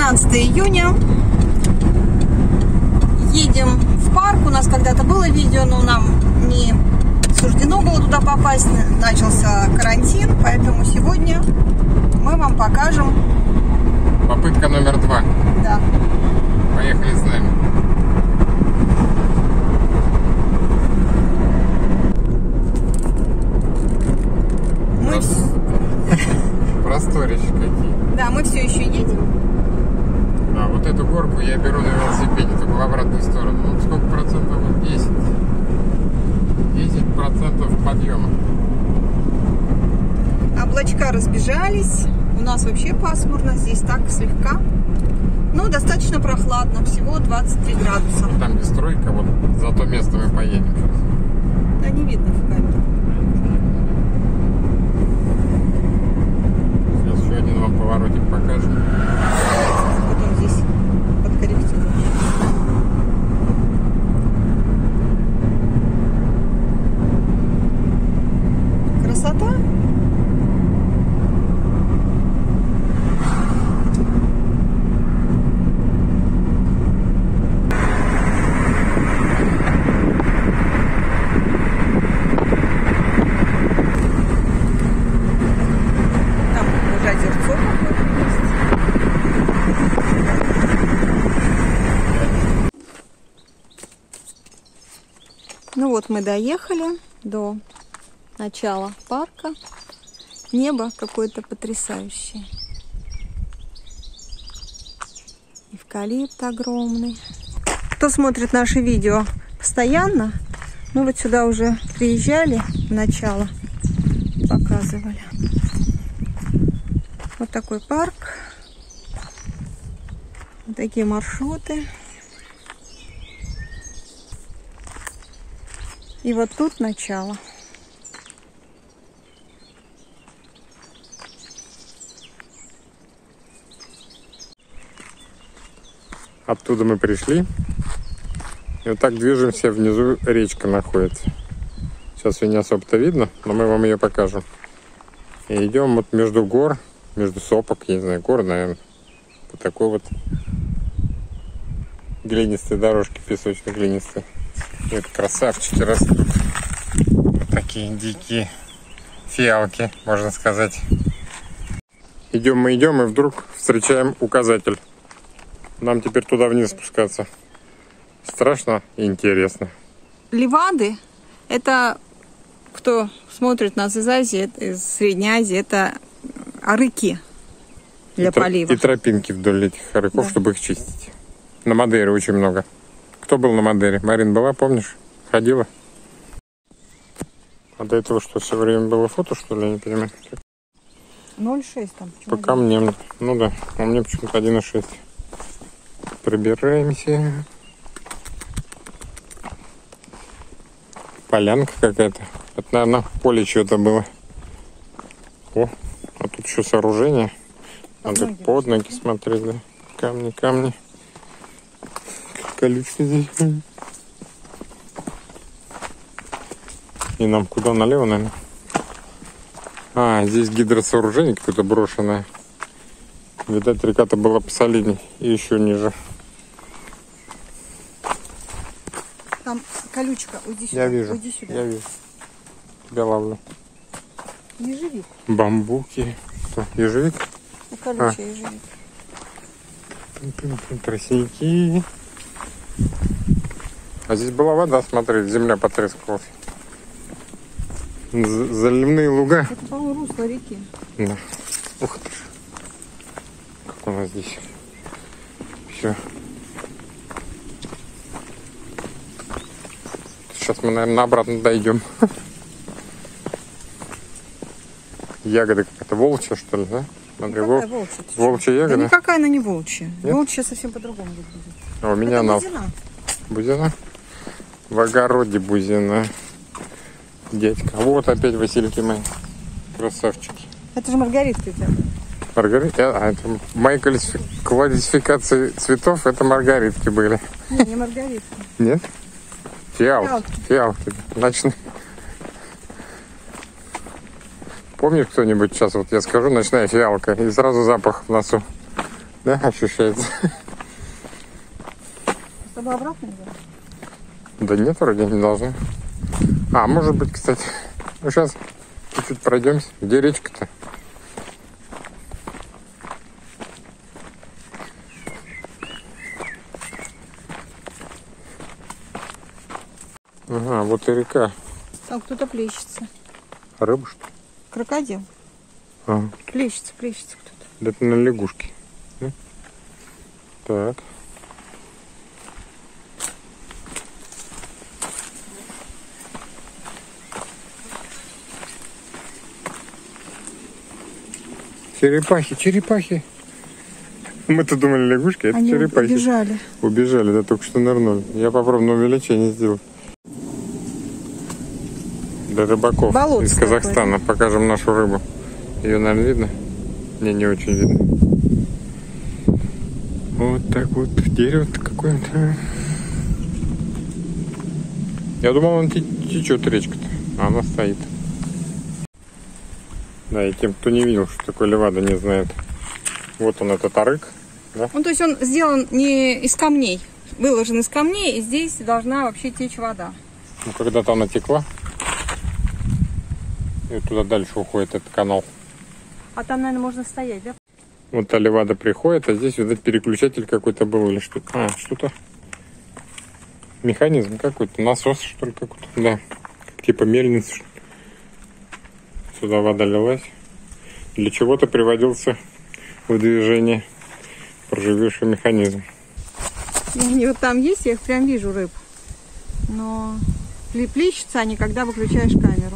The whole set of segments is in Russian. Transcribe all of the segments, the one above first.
12 июня. Едем в парк. У нас когда-то было видео, но нам не суждено было туда попасть. Начался карантин, поэтому сегодня мы вам покажем. Попытка номер 2. Да. Поехали с нами. Просторище какие. Да, мы все еще едем. Да, вот эту горку я беру на велосипеде, только в обратную сторону. Ну, сколько процентов? 10. 10% подъема. Облачка разбежались. У нас вообще пасмурно. Здесь так слегка. Ну, достаточно прохладно. Всего 23 градуса. Там где стройка, вот за то место мы поедем. Да, не видно в камеру. Сейчас еще один вам поворотик покажем. Потом здесь подкорректируем. Красота. Ну вот мы доехали до начала парка. Небо какое-то потрясающее. Эвкалипт огромный. Кто смотрит наши видео постоянно, мы вот сюда уже приезжали в начало, показывали. Вот такой парк. Вот такие маршруты. И вот тут начало. Оттуда мы пришли. И вот так движемся, внизу речка находится. Сейчас ее не особо-то видно, но мы вам ее покажем. И идем вот между гор, между сопок, я не знаю, гор, наверное. По такой вот глинистой дорожке, песочно-глинистой. Это красавчики растут. Вот такие дикие фиалки, можно сказать. Идем мы идем, и вдруг встречаем указатель. Нам теперь туда вниз спускаться. Страшно и интересно. Левады — это, кто смотрит нас из Азии, из Средней Азии, это арыки для полива. И тропинки вдоль этих арыков, да, чтобы их чистить. На Мадейре очень много. Кто был на Мадейре? Марин была, помнишь? Ходила? А до этого что, все время было фото, что ли? Я не понимаю. 0,6 там. По камням. Ну да, у меня почему-то 1,6. Пробираемся. Полянка какая-то. Это, наверное, поле чего-то было. О, а тут еще сооружение. Надо под ноги смотреть, да. Камни, камни. Колючки здесь. И нам куда? Налево, наверное? А, здесь гидросооружение какое-то брошенное. Видать, река-то была посолидней. И еще ниже. Там колючка. Уйди сюда. Я вижу. Уйди сюда. Я вижу. Тебя ловлю. Ежевик. Бамбуки. Что? Ежевик? Ну, колючий ежевик. Тростники. А здесь была вода, смотри, земля потрескалась. Заливные луга. Это, по-моему, русло реки. Да. Ух ты. Как у нас здесь все. Сейчас мы, наверное, обратно дойдем. Ягода какая-то волчья, что ли, да? Смотри, волчья ягода. Да никакая она не волчья. Нет? Волчья совсем по-другому выглядит. А у меня это она... бузина. Бузина? В огороде бузина. Дядька. Вот опять васильки мои. Красавчики. Это же маргаритка. Маргарита? А, это в моей классификации цветов это маргаритки были. Не маргаритка. Нет? Фиалки. Фиалки. Ночные. Помнишь кто-нибудь сейчас, вот я скажу, ночная фиалка, и сразу запах в носу. Да, ощущается. С тобой обратно идем? Да нет, вроде не должно. А, может быть, кстати. Ну, сейчас чуть-чуть пройдемся. Где речка-то? Ага, вот и река. Там кто-то плещется. Рыба, что ли? Крокодил. Ага. Плещется кто-то. Да это на лягушке. Да? Так. Черепахи, черепахи. Мы-то думали лягушки, а это Они черепахи. убежали. Убежали, да, только что нырнули. Я попробую на увеличение сделать. Для рыбаков Болото из Казахстана. Покажем нашу рыбу. Ее, наверное, видно? Не очень видно. Вот так вот. Дерево-то какое-то. Я думал, он течет речка-то. А она стоит. Да, и тем, кто не видел, что такое левада, не знает. Вот он, этот арык. Да? Ну, то есть он сделан не из камней. Выложен из камней, и здесь должна вообще течь вода. Ну, когда-то она текла. И туда дальше уходит этот канал. А там, наверное, можно стоять, да? Вот та левада приходит, а здесь, видать, переключатель какой-то был или что-то. А, что-то. Механизм какой-то, насос, что ли, какой-то. Да, типа мельницы. Сюда вода лилась. Для чего-то приводился в движение проживевший механизм. Они вот там есть, я их прям вижу, рыб. Но плещутся они, когда выключаешь камеру.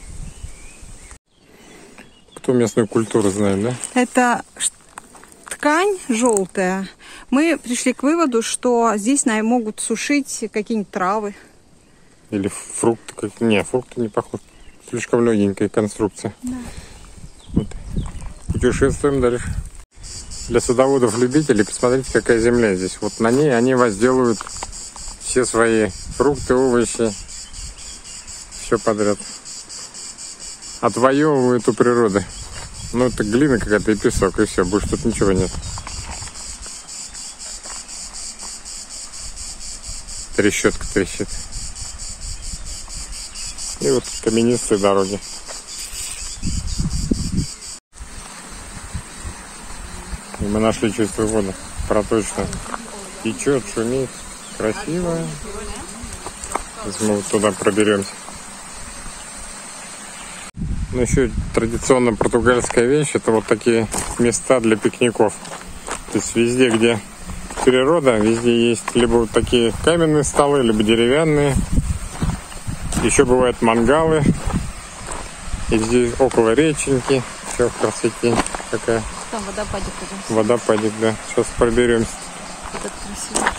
Кто местную культуру знает, да? Это ткань желтая. Мы пришли к выводу, что здесь могут сушить какие-нибудь травы. Или фрукты. Не, фрукты не похожи. Слишком легенькая конструкция. Да. Вот. Путешествуем дальше. Для садоводов-любителей посмотрите, какая земля здесь. Вот на ней они возделывают все свои фрукты, овощи. Все подряд. Отвоевывают у природы. Ну, это глина какая-то и песок, и все. Больше тут ничего нет. Трещотка трещит. И вот каменистые дороги. И мы нашли чистую воду. Проточно. Течет, шумит. Красиво. Сейчас мы вот туда проберемся. Ну, еще традиционно португальская вещь. Это вот такие места для пикников. То есть везде, где природа, везде есть либо вот такие каменные столы, либо деревянные. Еще бывают мангалы. И здесь около реченьки. Все в красоте. Какая. Там водопадик идет. Водопадик, да. Сейчас проберемся. Этот красивый.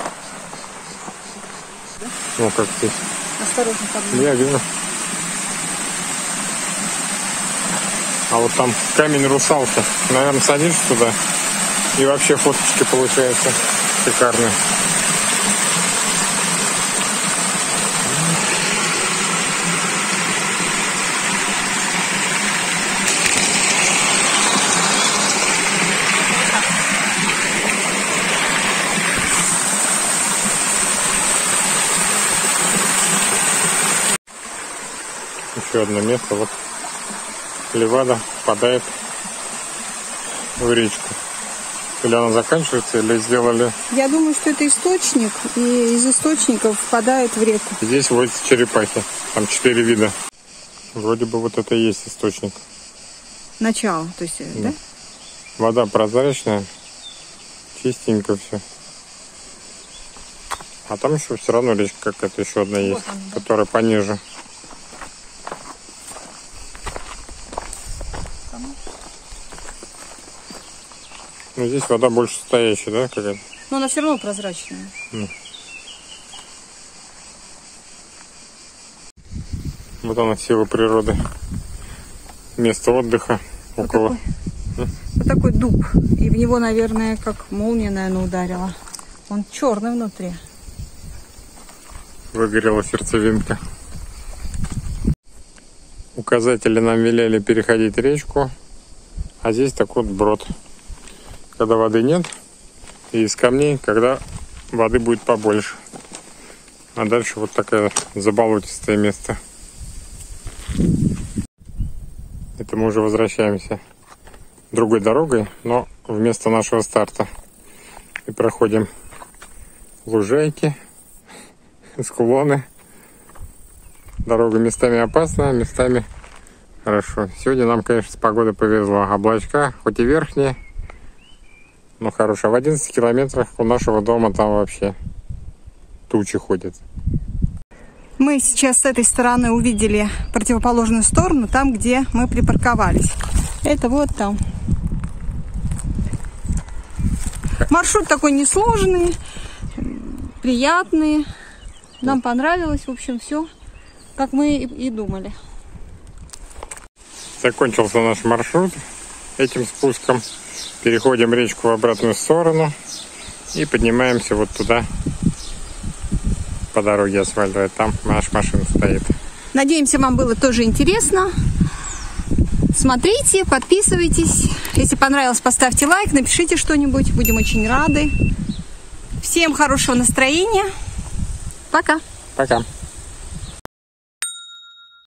Ну, как ты. Осторожно, там. Я вижу. А вот там камень русалки. Наверное, садишься туда. И вообще фоточки получаются шикарные. Еще одно место. Вот левада впадает в речку. Или она заканчивается, или сделали... Я думаю, что это источник, и из источников впадает в реку. Здесь водятся черепахи. Там 4 вида. Вроде бы вот это и есть источник. Начало, то есть, да? Вода прозрачная. Чистенько все. А там еще все равно речка какая-то еще одна есть, она, да. Которая пониже. Ну, здесь вода больше стоящая, да, какая-то? Но она все равно прозрачная. Вот она, сила природы. Место отдыха около. Вот такой дуб. И в него, наверное, как молния, наверное, ударила. Он черный внутри. Выгорела сердцевинка. Указатели нам велели переходить речку. А здесь такой вот брод. когда воды нет, и из камней, когда воды будет побольше. А дальше вот такое заболотистое место. Это мы уже возвращаемся другой дорогой, но вместо нашего старта. И проходим лужайки, склоны. Дорога местами опасная, местами хорошо. Сегодня нам, конечно, с погодой повезло. Облачка, хоть и верхние, но хорошие. В 11 километрах у нашего дома там вообще тучи ходят. Мы сейчас с этой стороны увидели противоположную сторону, там, где мы припарковались. Это вот там. Маршрут такой несложный, приятный. Нам понравилось, в общем, все, как мы и думали. Закончился наш маршрут этим спуском. Переходим речку в обратную сторону и поднимаемся вот туда, по дороге асфальтовой. Там наша машина стоит. Надеемся, вам было тоже интересно. Смотрите, подписывайтесь. Если понравилось, поставьте лайк, напишите что-нибудь. Будем очень рады. Всем хорошего настроения. Пока. Пока.